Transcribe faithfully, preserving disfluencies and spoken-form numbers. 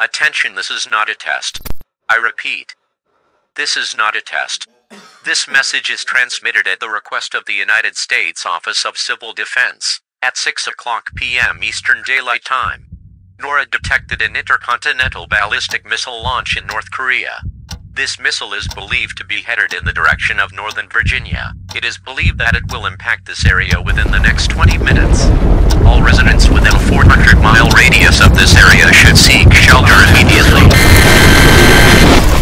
Attention, this is not a test. I repeat, this is not a test. This message is transmitted at the request of the United States Office of Civil Defense at six o'clock p m Eastern Daylight Time. NORAD detected an intercontinental ballistic missile launch in North Korea. This missile is believed to be headed in the direction of Northern Virginia. It is believed that it will impact this area within the next twenty minutes. All residents within a four hundred mile radius of this area should seek shelter immediately.